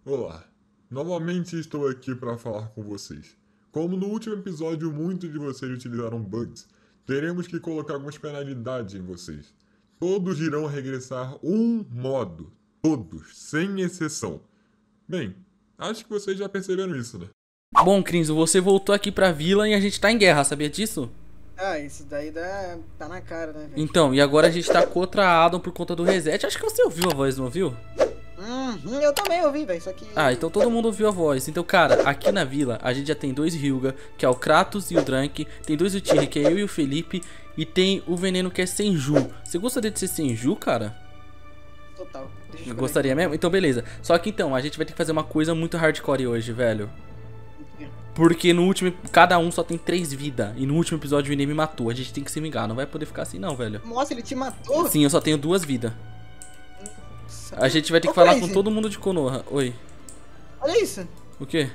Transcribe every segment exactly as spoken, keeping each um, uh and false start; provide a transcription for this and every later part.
Olá, novamente estou aqui para falar com vocês. Como no último episódio muitos de vocês utilizaram bugs, teremos que colocar algumas penalidades em vocês. Todos irão regressar um modo, todos, sem exceção. Bem, acho que vocês já perceberam isso, né? Bom, Crinzo, você voltou aqui pra vila e a gente tá em guerra, sabia disso? Ah, isso daí dá... tá na cara, né, velho? Então, e agora a gente tá contra a Adam por conta do reset. Acho que você ouviu a voz, não ouviu? Hum, eu também ouvi, velho, só que... Ah, então todo mundo ouviu a voz. Então, cara, aqui na vila a gente já tem dois Hyuga, que é o Kratos e o Drank. Tem dois Uchiha, que é eu e o Felipe. E tem o Veneno, que é Senju. Você gostaria de ser Senju, cara? Total. Deixa eu Gostaria mesmo? Então, beleza. Só que então, a gente vai ter que fazer uma coisa muito hardcore hoje, velho. Porque no último, cada um só tem três vidas. E no último episódio o Ine me matou. A gente tem que se vingar, não vai poder ficar assim não, velho. Nossa, ele te matou? Sim, eu só tenho duas vidas. Nossa. A gente vai ter que Ô, falar Crazy, com todo mundo de Konoha. Oi. Olha isso. O quê?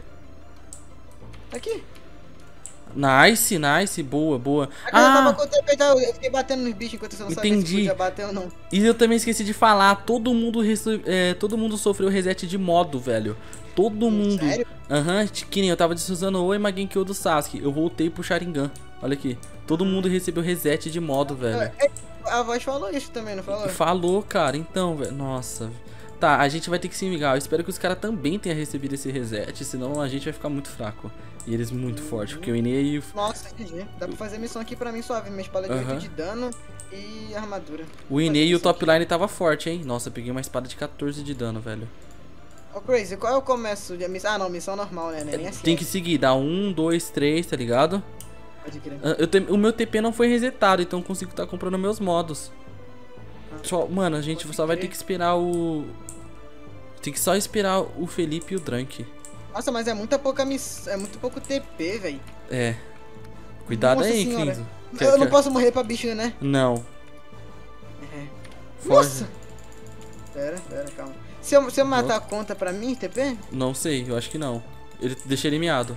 Tá aqui. Nice, nice, boa, boa. Aqui eu tava Ah, com o tempo, então eu fiquei batendo nos bichos enquanto você não sabia se entendi. podia bater ou não. E eu também esqueci de falar, todo mundo, reso- é, todo mundo sofreu reset de modo, velho. Todo mundo. Sério? Aham, que nem eu tava usando o Emagenkyo do Sasuke. Eu voltei pro Sharingan. Olha aqui. Todo mundo recebeu reset de modo, velho. É, A voz falou isso também, não falou? Falou, cara. Então, velho. Nossa. Tá, a gente vai ter que se vingar. Eu espero que os caras também tenham recebido esse reset. Senão a gente vai ficar muito fraco. E eles muito fortes. Porque o Ine e o... Nossa, entendi. Dá pra fazer missão aqui pra mim suave. Minha espada de Aham. oito de dano e armadura. O Ine Fazer e o missão top line tava forte, hein? Nossa, eu peguei uma espada de quatorze de dano, velho. aqui. Ô, Crazy, qual é o começo de missão? Ah, não, missão normal, né? Nem assim. Tem que seguir. Dá um, dois, três, tá ligado? Pode crer. Ah, Eu te- O meu T P não foi resetado, então eu consigo estar comprando meus modos. Só, mano, a gente Pode só vai crer. ter que esperar o... Tem que só esperar o Felipe e o Drank. Nossa, mas é muita pouca missão. É muito pouco T P, velho. É. Cuidado Nossa aí, senhora. Clinzo. Eu não posso morrer pra bicho, né? Não. É. Foge. Nossa! Pera, pera, calma. Se eu, se eu matar a conta pra mim, T P? Não sei, eu acho que não. Ele deixa ele miado.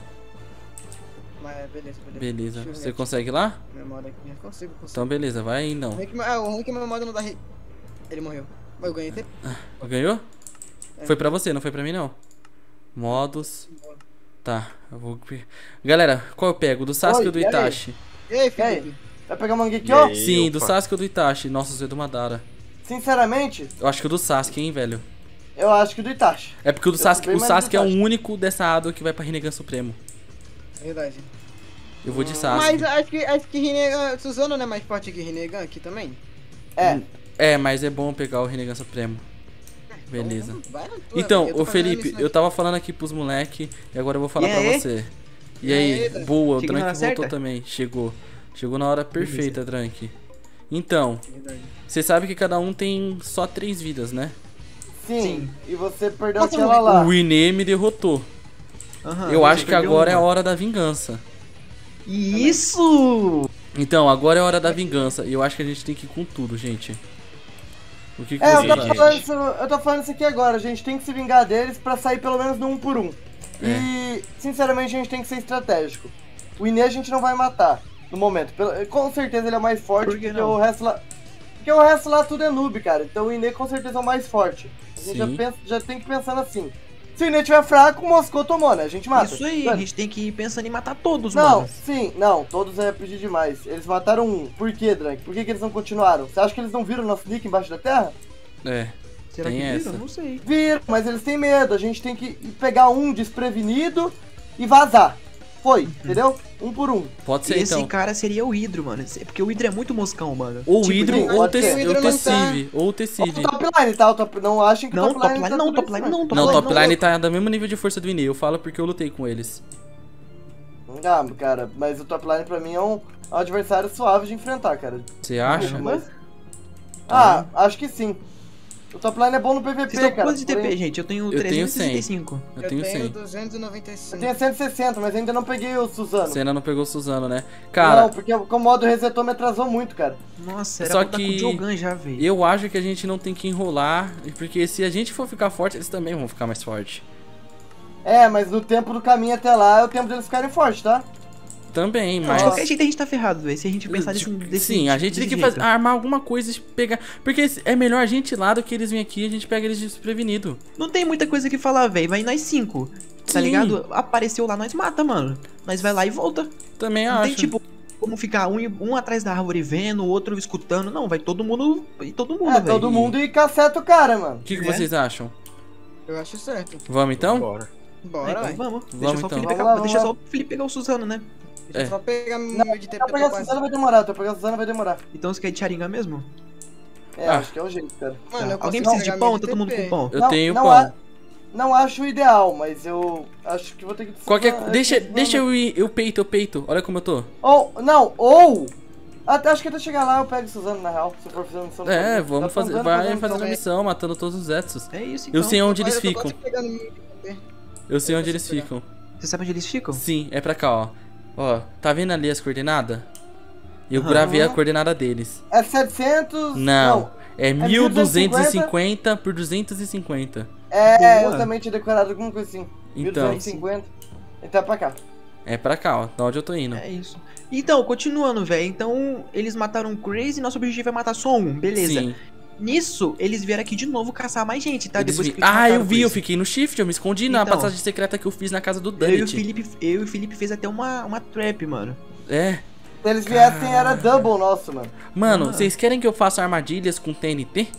Mas beleza, beleza. Beleza. Deixa eu ver Você aqui. consegue lá? Meu modo aqui. Eu consigo, consigo. Então beleza, vai aí O não. ruim é que meu- Ah, o ruim é que meu modo não dá re... Ele morreu. Mas eu ganhei T P. Ganhou? É. Foi pra você, não foi pra mim não. Modos. Tá, eu vou... Galera, qual eu pego? Do Sasuke Oi, ou do e aí? Itachi? E aí, E aí? Felipe? Vai pegar o Mangekyou? E aí? Sim, do opa. Sasuke ou do Itachi? Nossa, você é do Madara. Sinceramente, Eu acho que o do Sasuke, hein, velho. eu acho que o do Itachi. É porque o do Eu Sasuke, bem o mais Sasuke é o do Itachi. único dessa Ado que vai pra Rinnegan Supremo. Verdade. Eu vou de Sasuke. Mas acho que, acho que Rinnegan... Suzano não é mais forte que Rinnegan aqui também? É, É, mas é bom pegar o Rinnegan Supremo. Beleza. Então, vai na tua, Então, velho. Eu tô ô fazendo a Felipe, missão eu aqui. tava falando aqui pros moleque e agora eu vou falar E pra aí? você. E E aí, aí, Drank? boa, o Cheguei na Drank hora voltou certa? também, chegou. Chegou na hora perfeita, Drank. Então, Verdade. você sabe que cada um tem só três vidas, né? sim. Sim. E você perdeu Nossa, aquela lá. O Ine me derrotou. Aham, eu você acho que perdeu agora é a uma. hora da vingança. Isso! Então, agora é a hora da vingança. E eu acho que a gente tem que ir com tudo, gente. O que, que É, eu você tô, acha? falando isso, eu tô falando isso aqui agora. A gente tem que se vingar deles pra sair pelo menos no um por um. E, sinceramente, a gente tem que ser estratégico. O Ine a gente não vai matar no momento. Pelo- Com certeza ele é mais forte, Por que porque não? o resto lá. Porque o resto lá tudo é noob, cara. Então o Ine com certeza é o mais forte. A gente já, Sim. pensa, já tem que pensar assim. Se o Ine tiver fraco, o Moscou tomou, né? A gente mata. Isso aí, a gente tem que ir pensando em matar todos, Não, mano. sim, não, todos é pedir demais. Eles mataram um. Por quê, Drank? Por que, que eles não continuaram? Você acha que eles não viram o nosso nick embaixo da terra? É, Será tem que essa. viram? Não sei. Viram, mas eles têm medo. A gente tem que pegar um desprevenido e vazar. Foi, entendeu? Um por um. pode E ser esse então. cara seria o Hidro, mano. Esse- Porque o Hidro é muito moscão, mano. Ou o Tipo, Hidro sim, ou o pode ser. Tec- O Hidro o não Tecive. Ou o Ou Tecive. o top line, tá? O top, não achem que Não, o top line top line tá não, tudo top isso, line não, top Não, o line top line tá do mesmo nível de força do Ine. Eu falo porque eu lutei com eles. Ah, cara, mas o top line pra mim é um, é um adversário suave de enfrentar, cara. Você acha? Mas- Ah, acho que sim. O top line é bom no P V P, Vocês estão com cara. quantos de T P, porém- gente? Eu tenho Eu tenho trezentos e sessenta e cinco. Eu Eu tenho tenho cem. duzentos e noventa e Eu cinco. tenho cento e sessenta, mas ainda não peguei o Suzano. Você ainda não pegou o Suzano, né? Cara, Não, porque o o modo resetou me atrasou muito, cara. Nossa, era Só pra estar com que o Jogan já, velho. eu acho que a gente não tem que enrolar. Porque se a gente for ficar forte, eles também vão ficar mais fortes. É, mas no tempo do caminho até lá é o tempo deles ficarem fortes, tá? Também, Não, mas... de qualquer jeito a gente tá ferrado, velho. Se a gente pensar desse, desse Sim, a gente desse tem que jeito. fazer, armar alguma coisa e pegar. Porque é melhor a gente ir lá do que eles virem aqui e a gente pega eles desprevenido. Não tem muita coisa que falar, velho. Vai nós cinco. Tá Sim. ligado? Apareceu lá, nós mata, mano. Nós vai lá e volta. Também Não acho. tem tipo como ficar um, um atrás da árvore vendo, o outro escutando. Não, vai todo mundo. E todo mundo, É, velho. todo mundo e caceta o cara, mano. O que, que É. vocês acham? Eu acho certo. Vamos então? Bora. Ah, Bora, então vai. vamos. Vamos, Deixa só o então. Felipe Vamos pegar, lá, deixa vamos só o Felipe pegar o Suzano, né? Deixa É. eu só pegar meu Não, de tempo Pra pegar a Suzana vai demorar, pra pegar a Suzana vai demorar. Então você quer de Sharingan mesmo? É, Ah. acho que é o jeito, cara. Mano, eu Alguém consigo precisa de pegar pão? minha Tá todo mundo T P. com pão. Eu não, tenho não pão. a- não acho o ideal, mas eu acho que vou ter que... Qualquer. Ah, Deixa, não, deixa não. eu ir. Eu peito, eu peito. Olha como eu tô. Ou, não, ou... Até, acho que até chegar lá eu pego o Suzano, na real, se for fazer missão. É, Tá vamos fazer. tentando Vai missão, fazer a né? missão, matando todos os Zetsus. É isso, então. Eu sei onde eles Olha, eu tô ficam. quase pegando meu de T P. Eu sei onde Eu eles posso pegar. ficam. Você sabe onde eles ficam? Sim, é pra cá, ó. Ó, tá vendo ali as coordenadas? Eu Aham. gravei a coordenada deles. É setecentos... Não, é mil duzentos e duzentos e cinquenta por duzentos e cinquenta. É, Boa. eu também tinha decorado alguma coisa assim. Então. mil duzentos e cinquenta. Então é pra cá. É pra cá, ó. Da onde eu tô indo. É isso. Então, continuando, velho. Então, eles mataram o Crazy, nosso objetivo é matar só um, beleza. Sim. Nisso, eles vieram aqui de novo caçar mais gente, tá? Eles Depois vi- que eles Ah, mataram eu o vi, eu Crazy. fiquei no shift, eu me escondi na Então. passagem secreta que eu fiz na casa do Eu e o Danit. Felipe, eu e o Felipe fez até uma, uma trap, mano. É. Se eles viessem era double nosso, mano. Mano, Ah. vocês querem que eu faça armadilhas com T N T?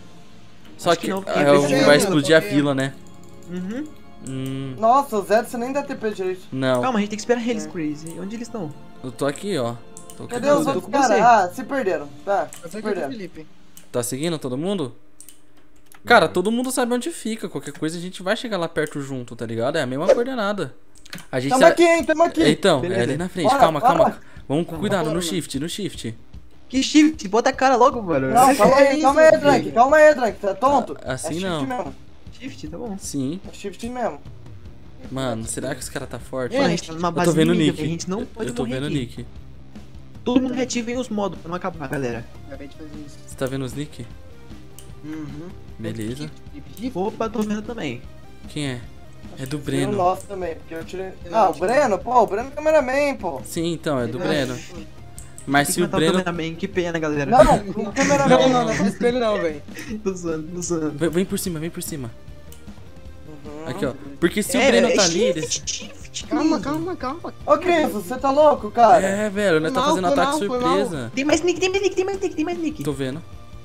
Só Acho que, que não, porque é, vai o- ser- vai explodir a porque- vila, né? Uhum. Hum, Nossa, o Zé, você nem dá T P direito. não. Calma, a gente tem que esperar eles, Crazy. Onde eles estão? Eu tô aqui, ó. Tô aqui Cadê com os você. outros com caras? você. Ah, se perderam. Tá, Eu se sei que é o perderam. Felipe. Tá seguindo todo mundo? Cara, todo mundo sabe onde fica. Qualquer coisa a gente vai chegar lá perto junto, tá ligado? É a mesma coordenada. A gente Tamo sabe- aqui, hein, tamo aqui. Então, Beleza. é ali na frente. Bora, calma, bora. calma. Vamos com cuidado, bora, no mano. shift, no shift. Que shift? Bota a cara logo, mano. Não, calma aí, isso, calma aí, filho? Drank, calma aí, Drank, tá tonto? Ah, assim é shift não. mesmo, Shift, tá bom. Sim. é shift mesmo. Mano, será que os caras tá forte? Mano, a gente tá numa Eu base tô vendo o inimiga, Nick. A gente não pode Eu tô morrer vendo o aqui. Nick. Todo mundo reativem os modos pra não acabar, galera. Acabei de fazer isso. Você tá vendo os Nick? Uhum. Beleza. Opa, tô vendo também. Quem é? É do O Breno. nosso também, porque eu tirei... Ah, o Breno? Pô, o Breno é cameraman, pô. Sim, então, é do Ah, Breno. Mas Tem se que o matar o Breno. cameraman, que pena, galera. Não, o cameraman Não, não, não faz com ele não, velho. Tô zoando, tô zoando. Vem- Vem por cima, vem por cima. Uhum. Aqui, ó. Porque se É, o Breno é tá ali, shift, eles. shift. Calma, calma, calma. Ô, Cris, você tá louco, cara? É, velho, nós tá Foi mal, fazendo foi ataque mal, foi mal. surpresa. Tem mais nick, tem mais nick, tem mais nick, tem mais nick. Tô vendo.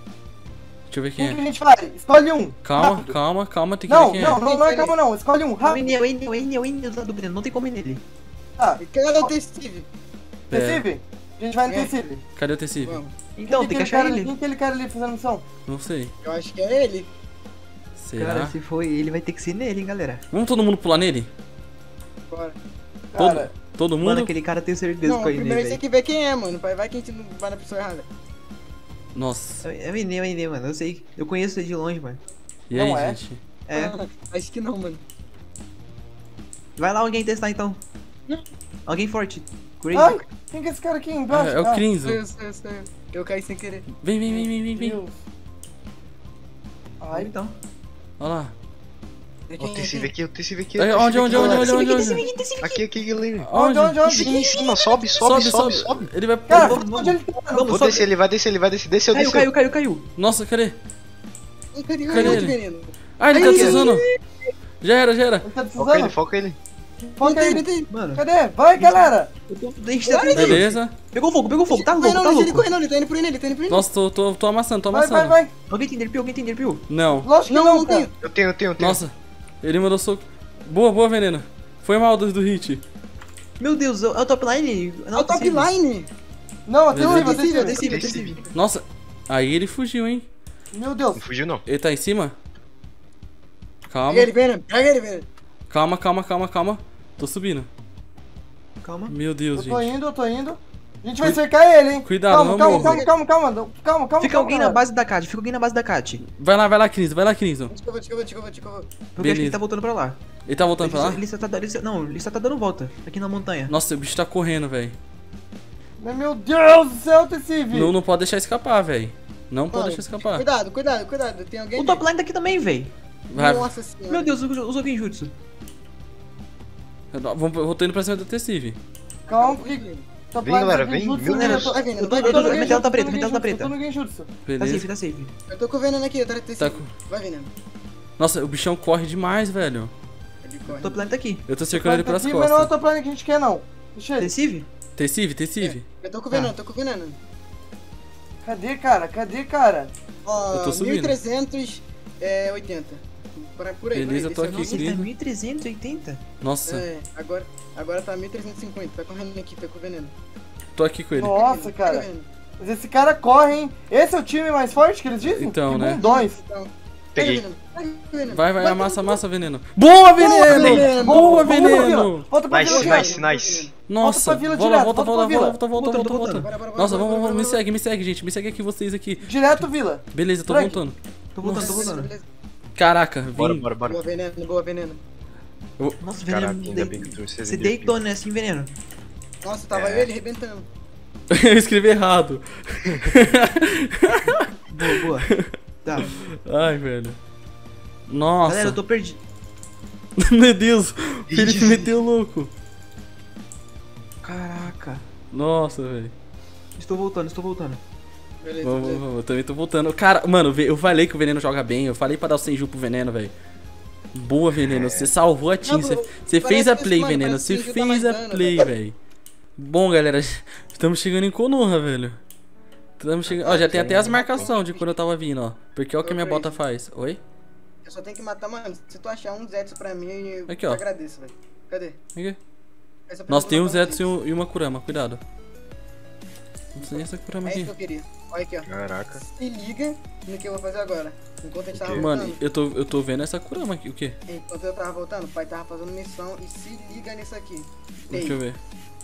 Deixa eu ver quem Quem que é. a gente vai? Escolhe um. Calma, rápido. calma, calma, tem que Não, ver quem não, é. não, não é calma não, escolhe um, É o rápido. Enel, é o Enel, é o Enel, é o Enel do Breno, não tem como ir nele. Tá, Cadê o Steve? É. Tecive? A gente vai no É. Tecive. Cadê o tecido? Vamos. Então, Quem tem que aquele achar cara- ele. Quem que aquele cara ali fazendo missão? Não sei. Eu acho que é ele. Será? Cara, se for ele, vai ter que ser nele, hein, galera. Vamos todo mundo pular nele? Bora. Todo, Cara, todo mundo? Mano, aquele cara tem certeza Não, com ele, primeiro a gente velho. tem que ver quem é, mano. Vai vai que a gente não vai na pessoa errada. Nossa. É o Enel, é o Enel, mano, eu sei. Eu conheço ele de longe, mano. E aí, Não é? gente? É. Ah, acho que não, mano. Vai lá alguém testar, então. Alguém forte. Crazy. ai, quem que é esse cara aqui Ah, embaixo? é o Crinzo. Eu, eu, eu, eu. Eu caí sem querer. Vem, vem, vem, vem, vem, vem. Deus. Ai, Então. Olha lá. É Ó, quem o é tecido quem? aqui, o tecido aqui. Aí, o Onde, tecido onde, aqui, onde, galera. onde, onde, onde? Aqui, aqui, galera. onde, onde, Em onde? cima, em cima, sobe, sobe, sobe, sobe. Ele vai. Cara, Vamos, onde ele tá? Vamos, Vou sobe. descer, ele vai descer, ele vai descer, desceu, Caiu, desceu. caiu, caiu, caiu. Nossa, cadê? Ih, Cadê Cadê o ele? veneno? Ah, ele tá Aí, precisando. Já era, já era. Ele tá Foca ele, precisando? foca ele. Foca Não tem, não aí. tem. Mano, Cadê? Vai, galera. eu tô... Deixa eu Beleza. Pegou fogo, pegou fogo, tá louco, Não, tá não, ele louco. corre não, ele tá indo por ele, ele tá indo por ele. Nossa, tô, tô, tô amassando, tô Vai, vai, amassando. vai. Alguém tem derpil, alguém tem derpil? Não. Lógico que Não, não, não cara. tem. Eu tenho, eu tenho, eu tenho. Nossa, ele mandou soco. Boa, boa, veneno. Foi mal do, do hit. Meu Deus, é o top line? É o top line. Não, Beleza. atesivo, Adesivo, atesivo. adesivo, Desci. adesivo. Nossa, aí ele fugiu, hein? Meu Deus. Não fugiu, não. Ele tá em cima? Calma, Pega ele, Venom. Pega ele, Venom. calma, calma, calma, calma. Tô subindo. Calma. Meu Deus, Eu tô gente. indo, eu tô indo. A gente vai cercar ele, hein? Cuidado, calma, não calma, morra. calma, calma, calma, calma, calma, calma. Fica alguém na calma. base da Cat, fica alguém na base da Cat. Vai lá, vai lá, Cris, vai lá, Cris. Deixa que eu vou, deixa que eu vou, deixa que eu vou, deixa que eu vou. Porque eu acho que Beleza. ele tá voltando pra lá. Ele tá voltando Ele, pra lá? ele só tá, ele, só- não, ele só tá dando volta aqui na montanha. Nossa, o bicho tá correndo, velho. Mas, Meu Deus do céu, Tecive. Não, não pode deixar escapar, velho. Não pode Mano, deixar escapar. Cuidado, cuidado, cuidado. Tem alguém O top line tá aqui também, véi. Vai. Nossa senhora. Meu Deus, usou Genjutsu. Vamos- Eu tô indo pra cima do Tecive. Calma, porque... Top Vem, line galera, tá vem, Genjutsu, meu né? Deus. Eu tô- Vai vindo, eu tô- vai eu tô vindo. no Metela Genjutsu, tá eu tô preta, no metela tá Genjutsu, preta. eu tô no Genjutsu. Tá Beleza. safe, tá safe. Eu tô com o veneno aqui, eu tô Tá com... com- Vai veneno. Nossa, o bichão corre demais, velho. Ele O corre. top line tá aqui. Eu tô cercando ele Tá pelas aqui, mas não é o costas. top line que a gente quer, não. Deixa ele. Deceive? Tecive, tecive. Eu tô com o veneno, eu tô com o veneno. Cadê, cara? Cadê, cara? Ó, Eu tô subindo. mil trezentos e oitenta. Por, por aí, Beleza, por aí. tô Esse é o aqui, nosso- Ele tá querido. mil trezentos e oitenta. Nossa, É, agora, agora tá mil trezentos e cinquenta. Tá correndo aqui, tá com o veneno. tô aqui com ele. Nossa, Pega cara. o veneno. Mas esse cara corre, hein? Esse é o time mais forte que eles dizem? Então, que né? bundões. Então, Peguei. pega o veneno, pega o veneno. Vai, vai, amassa, amassa, veneno. Boa, veneno! veneno! Boa, Volta pra vila, veneno! Volta pra Nice, vila, nice, cara. nice. Nossa, pra vila volta, direto, volta, volta volta, pra vila. volta, volta, Voltando, volta, tô volta. voltando. Bora, bora, bora, Nossa, bora, vamos, bora, vamos, me bora, segue, me segue, gente. Me segue aqui vocês aqui. Direto, vila. Beleza, tô Frank. voltando. Tô voltando, tô Beleza, voltando. beleza. Caraca, Bora, vim. bora, bora. Boa veneno, boa veneno. Nossa, Caraca, veneno. ainda de- bem que tu Você deitou nesse veneno. Nossa, tava É. eu e ele arrebentando. Eu escrevi errado. Boa, boa. Tá. Ai, velho. Nossa. Galera, eu tô perdido. Meu Deus, o Felipe meteu louco. Caraca. Nossa, velho. Estou voltando, estou voltando. Beleza, Vamos, beleza. vamos, eu também tô voltando. Cara, mano, eu falei que o veneno joga bem. Eu falei pra dar o Senju pro veneno, velho. Boa, veneno. Você salvou a team. Não, Você bro, você parece fez a que, play, mano, veneno. parece Você que Senju dá fez mais a dano, play, velho. Bom, galera, estamos chegando em Konoha, velho. Estamos chegando. Ó, já tem até as marcações de quando eu tava vindo, ó. Porque olha o que a minha bota faz. Oi? Eu só tenho que matar, mano. Se tu achar um Zetsu pra mim, eu Aqui, te ó. agradeço, velho. Cadê? Aqui. Essa Nós pessoa tem um matar Zetsu e Zetsu. um- e uma Kurama, cuidado. Não tem essa Kurama É isso aqui. que eu queria. Olha aqui, ó. Caraca. Se liga no que eu vou fazer agora. Enquanto a gente tava quê? Mano, voltando. eu tô, eu tô vendo essa Kurama aqui, o quê? Enquanto eu tava voltando, o pai tava fazendo missão e se liga nisso aqui. Deixa eu ver.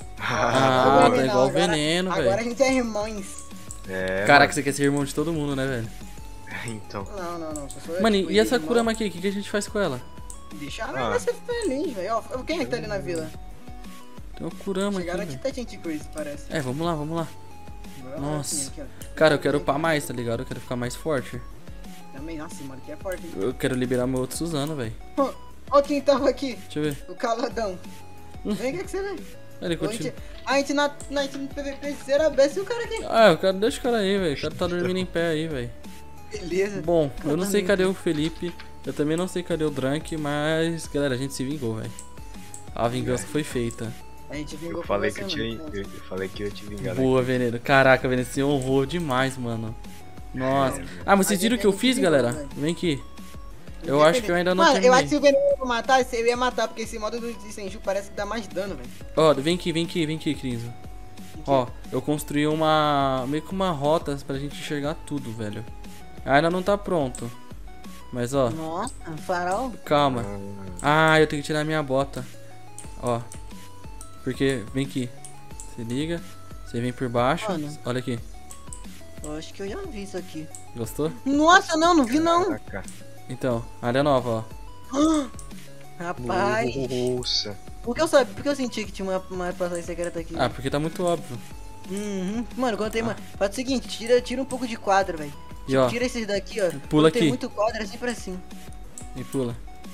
Ah, Ah, Ô, tá igual o agora- veneno, Agora a velho. gente é irmãos. é. Caraca, você quer ser irmão de todo mundo, né, velho? mano. Então. Não, não, não. Só sou eu, Mano, tipo, e essa irmão. Kurama aqui, o que, que a gente faz com ela? Deixa Ah. ela ser feliz, velho. Ó, quem é que tá ali na vila? Tem uma Kurama aqui, Chegaram aqui velho. até gente crazy, parece. É, vamos lá, vamos lá. Bora lá, Nossa. assim, aqui, ó. Cara, eu quero upar mais, tá ligado? Eu quero ficar mais forte. Também, nossa, mano, que é forte. hein? Eu quero liberar meu outro Suzano, velho. Ó, ó quem tava aqui, Deixa eu ver. o caladão. Hum. Vem cá que você vê. Ele A continua. gente, a gente na, na, gente no P V P zero B S e o cara aqui. Ah, eu quero. Deixa o cara aí, velho. O cara tá dormindo em pé aí, velho. Beleza. Bom, eu não sei Casamento. cadê o Felipe. Eu também não sei cadê o Drank, mas, galera, a gente se vingou, velho. A vingança foi feita. A gente vingou Eu com falei você, que eu tinha. mano. Eu, eu falei que eu ia te vingar. né? Boa, Veneno. Caraca, Veneno, você honrou demais, mano. Nossa. É, Ah, mas vocês A viram o gente que eu tem fiz, que galera? vingar, velho. Vem aqui. Eu acho que eu ainda não Mano, eu acho que terminei. se o veneno matasse, eu ia matar, porque esse modo do de Senju parece que dá mais dano, velho. Ó, vem aqui, vem aqui, vem aqui, Crinzo. Ó, eu construí uma. meio que uma rota pra gente enxergar tudo, velho. Ainda não tá pronto. Mas ó, Nossa, farol. calma. Ah, eu tenho que tirar minha bota. Ó. Porque, vem aqui. Se liga. Você vem por baixo. Mano. Olha aqui. Eu acho que eu já vi isso aqui. Gostou? Nossa, não, não vi não. Caraca. Então, área nova, ó. Rapaz. Nossa. Por que eu sabia? Por que eu senti que tinha uma, uma passagem secreta aqui? Ah, porque tá muito óbvio. Uhum. Mano, quando tem, mano. Faz o seguinte, tira, tira um pouco de quadro, velho. E ó, Tira esses daqui, ó. Pula Quando tem aqui. muito quadro, é sempre assim. e pula.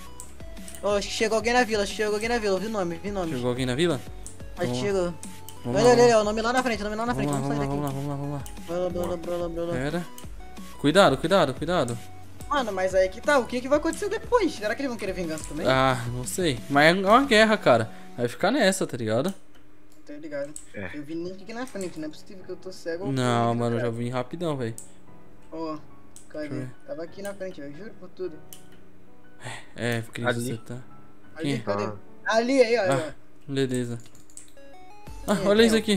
Ó, acho que chegou alguém na vila, acho que chegou alguém na vila, vi nome, vi nome. Chegou alguém na vila? Acho que Vamos lá. chegou. Vamos Olha, lá, olha, olha, o nome lá na frente, o nome lá na vamos frente, lá, vamos vamos sair lá, daqui. vamos lá, vamos lá, vamos lá. Blá, blá, blá, blá, blá, blá, blá. Pera. Cuidado, cuidado, cuidado. Mano, mas aí que tá, o que que vai acontecer depois? Será que eles vão querer vingança também? Ah, não sei. Mas é uma guerra, cara. Vai ficar nessa, tá ligado? Tô ligado. É. Eu vi Nick aqui na frente, não é possível que eu tô cego. ou Não, comigo, mano, eu já cara. vim rapidão, velho. Ó, Deixa eu cadê? ver. Tava aqui na frente, eu juro por tudo. É, Cris, Ali. você tá. Ali, Quem? cadê? Ah. Ali, aí, ó. aí, Ah, beleza. Ah, Quem é, olha quem isso é? aqui.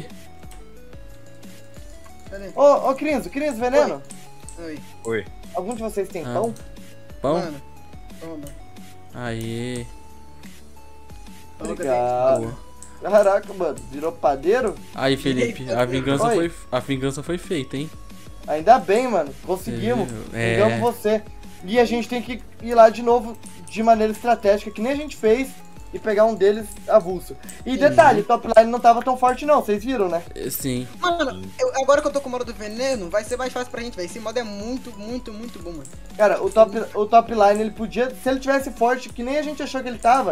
ó. Cadê? Ô, ô, Crinzo, Crinzo, veneno. Oi. Oi. Algum de vocês tem Ah. pão? Pão? Mano, toma. Aê. Toma, Obrigado. Boa. Caraca, mano, virou padeiro? Aí, Felipe, a vingança Oi. foi, a vingança foi feita, hein? Ainda bem, mano. Conseguimos. É. Vingamos você. E a gente tem que ir lá de novo de maneira estratégica, que nem a gente fez, e pegar um deles avulso. E detalhe, o top line não tava tão forte não, vocês viram, né? É, sim. Mano, eu- agora que eu tô com o modo do veneno, vai ser mais fácil pra gente, velho. Esse modo é muito, muito, muito bom, mano. Cara, o top, o top line, ele podia, se ele tivesse forte, que nem a gente achou que ele tava,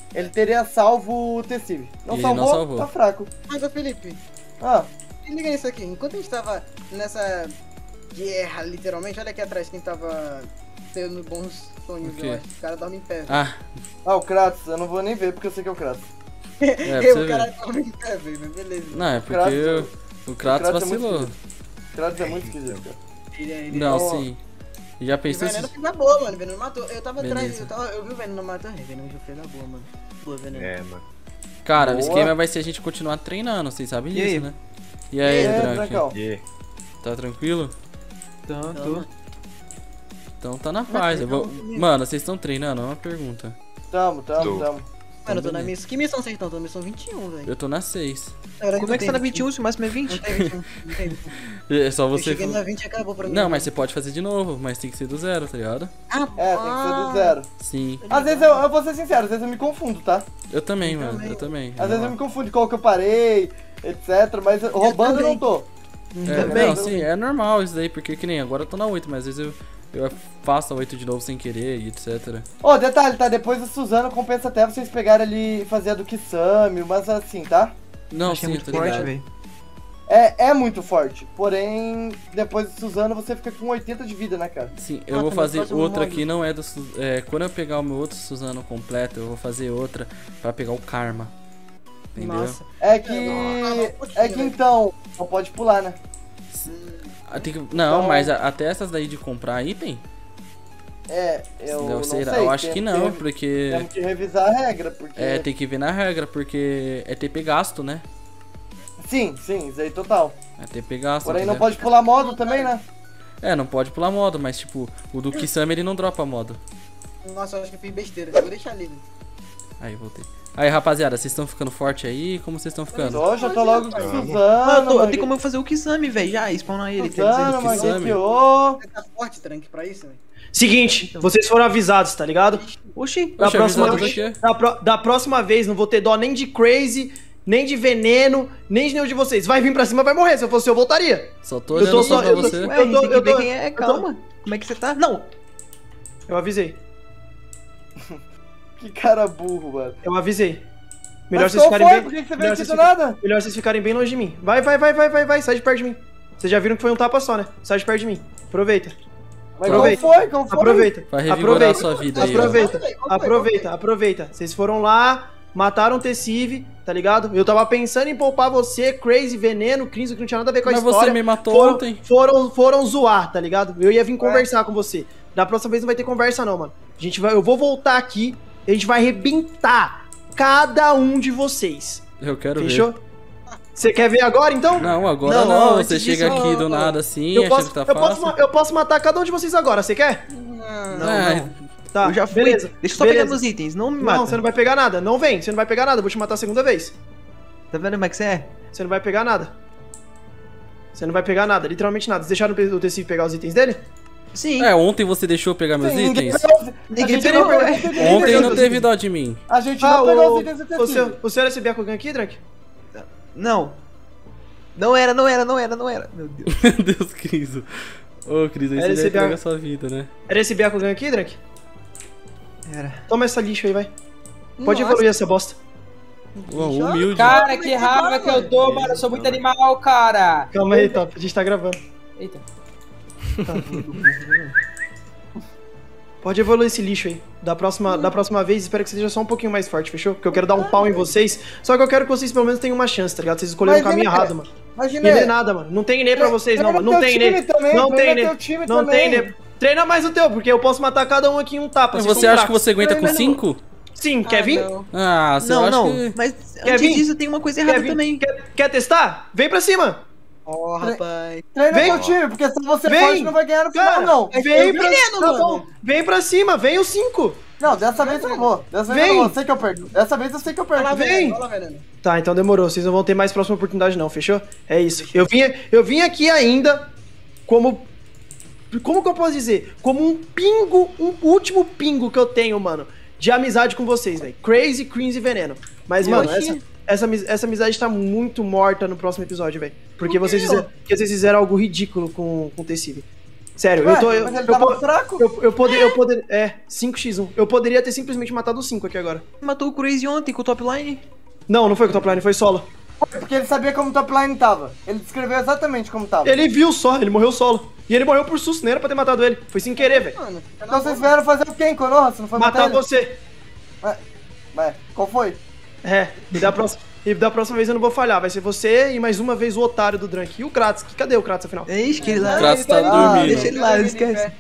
ele teria salvo o Tecive. Não, E salvou, não salvou. tá fraco. Mas, ô Felipe, Ah, se liga nisso aqui. Enquanto a gente tava nessa guerra, literalmente, olha aqui atrás quem tava tendo bons sonhos, O quê? eu acho. O cara dorme em pé. velho. Ah, ah, o Kratos, eu não vou nem ver porque eu sei que é o Kratos. é, pra Eu, você o cara ver. dorme em pé, velho, mas beleza. Não, é porque Kratos- o, o Kratos o Kratos é muito vacilou. esquisito. Kratos é muito esquisito, cara. Ele, ele, Não, Ó. sim. Já O pensou veneno se... fez da boa, mano. O veneno matou. Eu tava atrás, Beleza. eu, tava, eu vi o veneno matando. O veneno já fez da boa, mano. Boa, veneno. É, mano. Cara, o Boa. esquema vai ser a gente continuar treinando, vocês sabem E disso, aí? né? E aí, É, Drank? Drancão. E Tá tranquilo? Então, Então, tô. mano. Então tá na paz. Eu vou... Mano, vocês estão treinando? É uma pergunta. Tamo, tamo, Tô. tamo. Mano, eu tô na missão. Que missão vocês estão? Tô na missão vinte e um, velho. Eu tô na seis. Como é que você tá na vinte e um se o máximo é Não vinte? tem vinte e um. Não tem vinte e um. É só Eu você... cheguei na vinte e acabou pra mim. Não, mas você pode fazer de novo, mas tem que ser do zero, tá ligado? Ah, É, tem que ser do zero. Sim. Às vezes eu, eu vou ser sincero, às vezes eu me confundo, tá? Eu também, Eu mano. também. Eu também. Às vezes eu me confundo de qual que eu parei, etcétera. Mas roubando eu não tô. É, Também. não, sim, é normal isso daí, porque que nem agora eu tô na oito, mas às vezes eu, eu faço a oito de novo sem querer e etcétera. Ô, detalhe, tá? Depois do Suzano compensa até vocês pegarem ali e fazer a do Kisame, mas assim, tá? Não, Achei sim, muito eu tô forte, ligado. velho. É, é muito forte. Porém, depois do Suzano você fica com oitenta de vida, né, cara? Sim, eu Ah, vou também fazer faço um outra mod. aqui, não é do. Su- É, quando eu pegar o meu outro Suzano completo, eu vou fazer outra pra pegar o Karma. Entendeu? Nossa. É que. Nossa, É que então. Não pode pular, né? Ah, tem que- Não, Então- mas a- até essas daí de comprar item, É, eu. não, não será? sei, Eu acho tem- que não, tem- porque. Temos que revisar a regra, porque. É, tem que ver na regra, porque é T P gasto, né? Sim, sim, isso aí total. É T P gasto. Porém, não entendeu? pode pular modo também, né? É, não pode pular modo, mas tipo, o do Kisame ele não dropa modo. Nossa, eu acho que eu fiz besteira. Vou deixar ali, velho. Aí, voltei. Aí, rapaziada, vocês estão ficando forte aí? Como vocês estão ficando? Ó, já tô logo com Vamos. Mano, Suzano, eu mano. tenho como eu fazer o Kisame, velho. Já, spawnar ele. Quer Suzano, dizer, Kisame. Mangekyou. Você tá forte, Trank, pra isso, velho? Seguinte, vocês foram avisados, tá ligado? Oxi. Da Oxe, próxima, avisado vez, do quê? da, pro- da próxima vez não vou ter dó nem de Crazy, nem de Veneno, nem de nenhum de vocês. Vai vir pra cima, vai morrer. Se eu fosse eu, voltaria. Só tô Eu tô olhando só- só pra eu tô- você. Ué, a gente tô- tem que eu ver tô- quem é. eu tô- Calma. Como é que você tá? Não. Eu avisei. Que cara burro, mano. Eu avisei. Melhor Mas vocês qual ficarem foi? bem. Por que que você veio melhor aqui vocês do fica- nada? Melhor vocês ficarem bem longe de mim. Vai, vai, vai, vai, vai, vai. Sai de perto de mim. Vocês já viram que foi um tapa só, né? Sai de perto de mim. Aproveita. Mas Aproveita. qual foi? Qual foi? Aproveita. Vai revigorar Aproveita. a sua vida aí, ó. Aproveita. Qual foi, qual foi, Aproveita, aproveita. Vocês foram lá, mataram o Tecive, tá ligado? Eu tava pensando em poupar você, Crazy, Veneno, Crinzo, que não tinha nada a ver com a Mas história. você me matou foram, ontem. Foram, foram zoar, tá ligado? Eu ia vir conversar com você. Da próxima vez não vai ter conversa não, mano. A gente vai, eu vou voltar aqui, a gente vai arrebentar cada um de vocês. Eu quero Fechou? ver. Você quer ver agora, então? Não, agora Não, não. antes Você disso, chega aqui ó, do ó, nada assim, Eu achando posso, que tá eu, posso, fácil. ma- eu posso matar cada um de vocês agora, você quer? Não, É, Tá, Eu já fui. beleza. Deixa eu só beleza. pegar meus itens. Não me mata. Não, você não vai pegar nada. Não vem, você não vai pegar nada. Eu vou te matar a segunda vez. Tá vendo como é que você é? Você não vai pegar nada. Você não vai pegar nada, literalmente nada. Vocês deixaram o Tecive pegar os itens dele? Sim. É, ontem você deixou eu pegar meus Sim, ninguém itens? pegou os- Ninguém a gente pegou, não pegou ué. os itens, Ontem ninguém não pegou teve os dó de mim. itens. A gente Ah, não pegou o, os itens do o, Tecive. senhor, o senhor era esse Byakugan aqui, Drank? Não. Não era, não era, não era, não era. Meu Deus. Meu Deus, Cris. Ô, Cris, aí Era você esse vai Bia- pegar a sua vida, né? Era esse Byakugan aqui, Drank? Era. Toma essa lixo aí, vai. Pode Nossa. evoluir essa bosta. Ué, humilde. Cara, que raiva que eu tô, mano. Eu sou muito animal, cara. Calma aí, Top. A gente tá gravando. Eita. Pode evoluir esse lixo aí. Da próxima, da próxima vez, espero que seja só um pouquinho mais forte, fechou? Porque eu quero dar um pau em vocês. Só que eu quero que vocês pelo menos tenham uma chance, tá ligado? Vocês escolheram o Mas, caminho Iné, errado, mano. Imagina, Ine nada, mano. Não tem Ine pra vocês, não, treina mano. Não teu tem time Ine. também, Não tem treina Ine. teu time Não tem também. Ine. Treina mais o teu, porque eu posso matar cada um aqui em um tapa. Mas vocês você são acha que fracos. você aguenta com Treina, cinco? Sim, quer vir? não. Ah, você Não, acha não. que... Mas Quer antes vir? disso tem uma coisa Quer, errada vir? também. Quer, quer testar? Vem pra cima. Ó, rapaz. Treina Vem. teu time, porque se você Vem. forte não vai ganhar no final, Cara, não. vem pra veneno, tá mano. bom. Vem pra cima, vem os cinco. Não, dessa vez eu não vou. Dessa vez Vem. eu não vou. Sei que eu perco. Dessa vez eu sei que eu perco. Vai lá, Vem. veneno. Vai lá, veneno. Tá, então demorou. Vocês não vão ter mais próxima oportunidade, não, fechou? É isso. Eu vim, eu vim aqui ainda como. Como que eu posso dizer? Como um pingo, um último pingo que eu tenho, mano, de amizade com vocês, velho. Crazy, Cringe e Veneno. Mas, Eu mano, achei- essa, essa, ami- essa amizade tá muito morta no próximo episódio, velho. Porque vocês fizeram, porque vocês fizeram algo ridículo com, com o Tecive. Sério, Ué, eu tô. Eu, mas ele eu, tava po- fraco. eu, eu poder, eu poder. É, cinco por um. Eu poderia ter simplesmente matado o cinco aqui agora. Matou o Crazy ontem com o top line. Não, não foi com o top line, foi solo. Porque ele sabia como o top line tava. Ele descreveu exatamente como tava. Ele viu só, ele morreu solo. E ele morreu por susto, nem era pra ter matado ele. Foi sem querer, velho. Mano, fica na Então vocês boa. vieram fazer o quê em Konoha? Você não foi matar, Matar ele? você. Ué, qual foi? É, e da, próxima, e da próxima vez eu não vou falhar. Vai ser você e mais uma vez o otário do Drunk. E o Kratos. Cadê o Kratos afinal? É isso que ele lá. O Kratos tá Ah, dormindo. Deixa ele lá, esquece.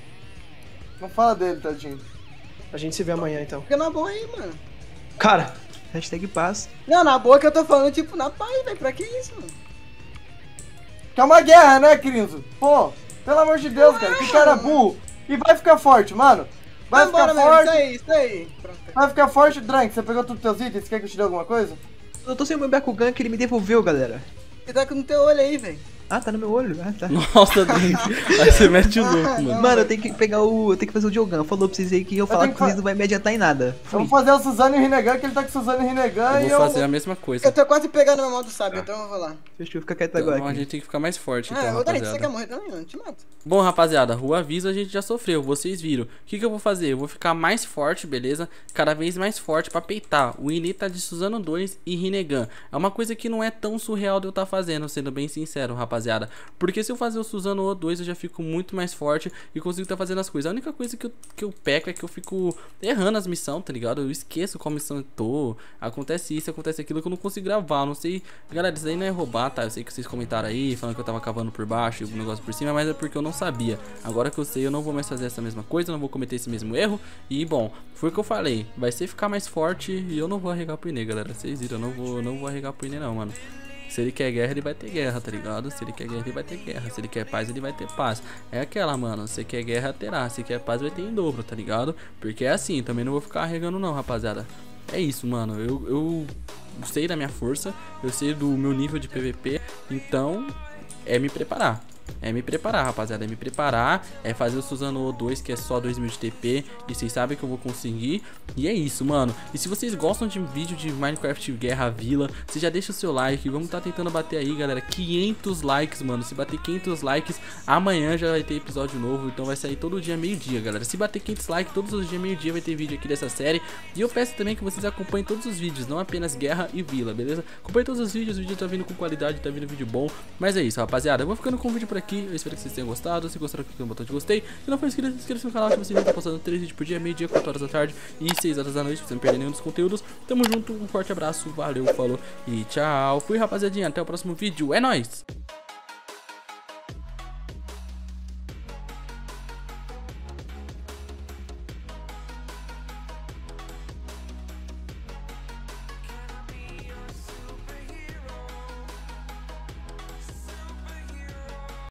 Não fala dele, tadinho. A gente se vê amanhã então. Fica na boa aí, mano. Cara, Hashtag paz. Não, na boa que eu tô falando, tipo, na paz, velho. Pra que isso, mano? Que é uma guerra, né, Crinzo? Pô, pelo amor de Deus, cara. Que cara burro. E vai ficar forte, mano. Vai Vai ficar embora, mesmo. forte. Isso aí, isso aí. Pronto. Vai ficar forte, Drank. Você pegou todos os teus itens? Você quer que eu te dê alguma coisa? Eu tô sem o meu Bakugan que ele me devolveu, galera. Você tá com o teu olho aí, velho. Ah, tá no meu olho. Ah, tá. Nossa, Drink. Aí você mete o louco, mano. Mano, eu tenho que pegar o. Eu tenho que fazer o Diogan. Falou pra vocês aí que eu falar tenho com que vocês fa- não vai me adiantar em nada. Fui. Vamos fazer o Suzano e o Rinnegan, que ele tá com o Suzano e o Rinnegan Eu e vou eu... fazer a mesma coisa. Eu tô quase pegando meu modo sábio, então eu vou lá. Deixa eu ficar quieto agora Então a aqui. gente tem que ficar mais forte, então, Ah, ô Darit, você rapaziada. quer morrer também? Eu não te mato. Bom, rapaziada, rua aviso a gente já sofreu, vocês viram. O que, que eu vou fazer? Eu vou ficar mais forte, beleza? Cada vez mais forte pra peitar. O Ini tá de Suzano dois e Rinnegan. É uma coisa que não é tão surreal de eu tá fazendo, sendo bem sincero, rapaziada. Porque se eu fazer o Suzano dois, eu já fico muito mais forte e consigo tá fazendo as coisas. A única coisa que eu, que eu peco é que eu fico errando as missões, tá ligado? Eu esqueço qual missão eu tô. Acontece isso, acontece aquilo que eu não consigo gravar. Eu não sei. Galera, isso aí não é roubar, tá? Eu sei que vocês comentaram aí, falando que eu tava cavando por baixo e o negócio por cima, mas é porque eu não sabia. Agora que eu sei, eu não vou mais fazer essa mesma coisa, eu não vou cometer esse mesmo erro. E bom, foi o que eu falei. Vai ser ficar mais forte e eu não vou arregar pro Inê, galera. Vocês viram, eu não vou, não vou arregar pro Inê, não, mano. Se ele quer guerra, ele vai ter guerra, tá ligado? Se ele quer guerra, ele vai ter guerra. Se ele quer paz, ele vai ter paz. É aquela, mano. Se quer guerra, terá. Se quer paz, vai ter em dobro, tá ligado? Porque é assim, também não vou ficar arregando não, rapaziada. É isso, mano. Eu, eu sei da minha força. Eu sei do meu nível de P V P. Então, é me preparar. É me preparar, rapaziada, é me preparar. É fazer o Suzano dois, que é só dois mil de T P. E vocês sabem que eu vou conseguir. E é isso, mano. E se vocês gostam de vídeo de Minecraft Guerra Vila, você já deixa o seu like. Vamos tá tentando bater aí, galera, quinhentos likes, mano. Se bater quinhentos likes, amanhã já vai ter episódio novo. Então vai sair todo dia meio-dia, galera. Se bater quinhentos likes, todos os dias meio-dia vai ter vídeo aqui dessa série. E eu peço também que vocês acompanhem todos os vídeos, não apenas Guerra e Vila, beleza? Acompanhe todos os vídeos, o vídeo tá vindo com qualidade, tá vindo vídeo bom. Mas é isso, rapaziada. Eu vou ficando com o vídeo por aqui. Eu espero que vocês tenham gostado. Se gostaram, clique no botão de gostei. Se não for inscrito, inscreva-se no canal, que vocês vão estar postando três vídeos por dia, meio-dia, quatro horas da tarde e seis horas da noite, pra você não perder nenhum dos conteúdos. Tamo junto, um forte abraço, valeu, falou e tchau. Fui, rapaziadinha, até o próximo vídeo. É nóis!